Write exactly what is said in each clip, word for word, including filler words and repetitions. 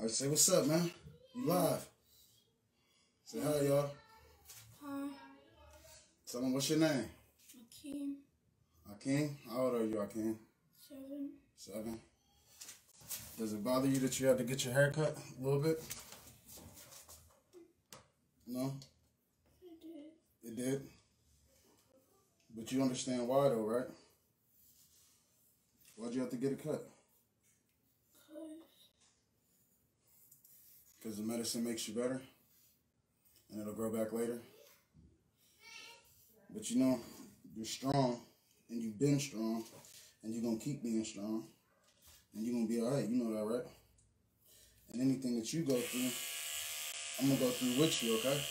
All right, say what's up, man. You live. Say hi, y'all. Hi. Tell them what's your name. Akeem. Akeem? How old are you, Akeem? Seven. Seven. Does it bother you that you had to get your hair cut a little bit? No? It did. It did? But you understand why, though, right? Why'd you have to get it cut? Because the medicine makes you better? And it'll grow back later? But you know, you're strong, and you've been strong, and you're going to keep being strong, and you're going to be all right. You know that, right? And anything that you go through, I'm going to go through with you, okay?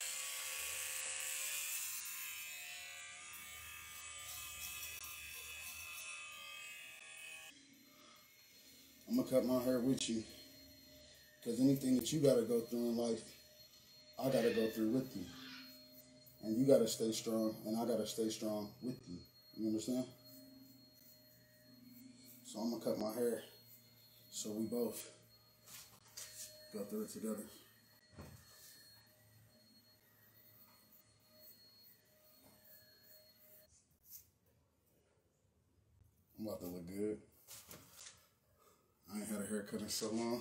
I'm going to cut my hair with you, because anything that you got to go through in life, I got to go through with you. And you got to stay strong, and I got to stay strong with you. You understand? So I'm going to cut my hair so we both go through it together. I'm about to look good. I ain't had a haircut in so long.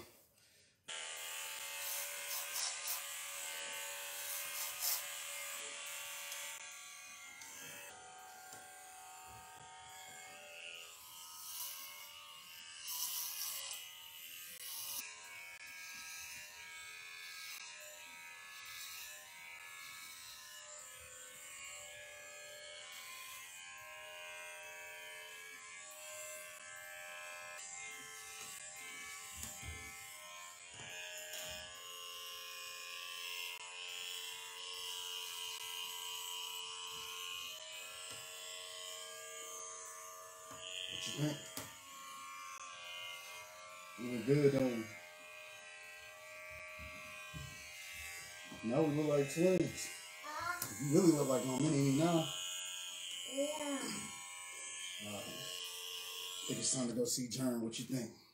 What you think? You look good, don't you? Now we look like twins. You really look like my mini now. Yeah. Uh, I think it's time to go see Jern. What you think?